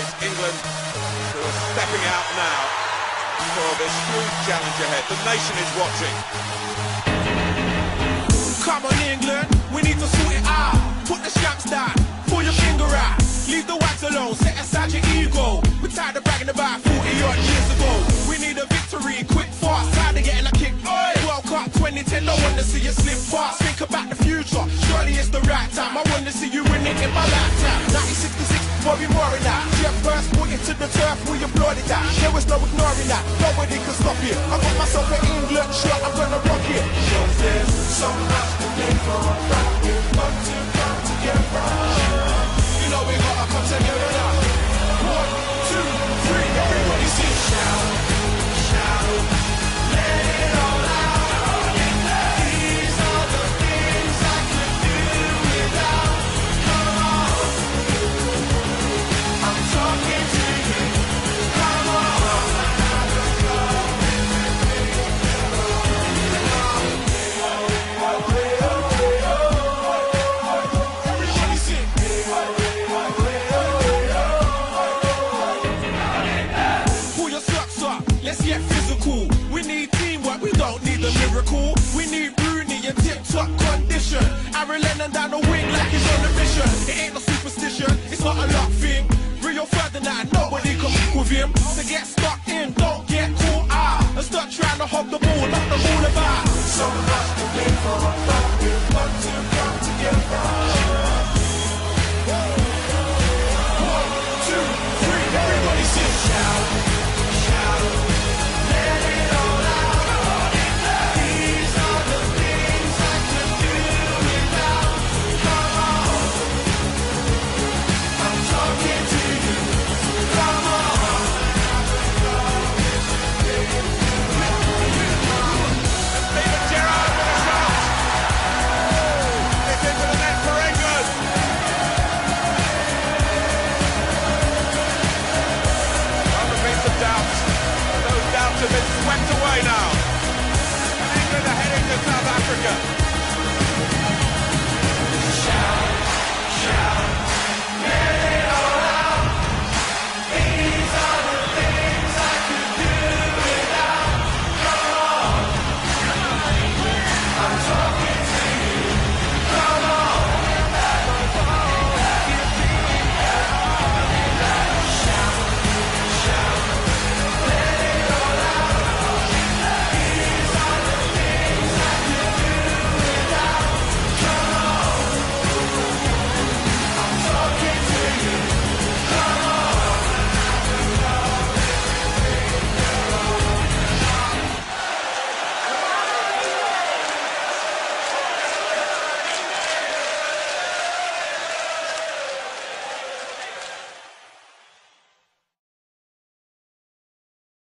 it's England who are stepping out now for this huge challenge ahead. The nation is watching. Come on, England, we need to sort it out. Put the shamps down, pull your finger out. Leave the wags alone, set aside your ego. We're tired of bragging about 40 odd years ago. We need a victory, quick, fast, tired of getting a kick. World Cup 2010, I want to see you slip fast. Think about the future, surely it's the right time. I want to see you win it in my lifetime. 1966, Bobby Moore in that. Jeff first put it to the turf, we applauded that. There was no ignoring that, nobody can stop it. I got myself an England shirt, I'm gonna rock it. There's so much to live for, but we've got to come together. You know we gotta come together now. 1, 2, 3, everybody sing. Shout, shout, let it all out. These are the things I could do without. Come on, I'm talking to you. Come on, everybody sing. Pull your socks up, let's get physical. We need teamwork, we don't need a miracle. We need Rooney in tip-top condition. Aaron Lennon down the wing like he's on a mission. It ain't no superstition, it's not a luck thing. Rio Ferdinand, nobody can fuck with him. So get stuck in, don't get caught out. And start trying to hog the ball, knock the ball about. So much to live for, but we've got to come together. 1, 2, 3, everybody sing. Shout, shout, let it all out. These are the things I could do without. Come on, I'm talking to you. Come on. Steven Gerrard with a shot. It's into the net for England. Well, there've been some doubts. Those doubts have been swept away now. And England are heading to South Africa.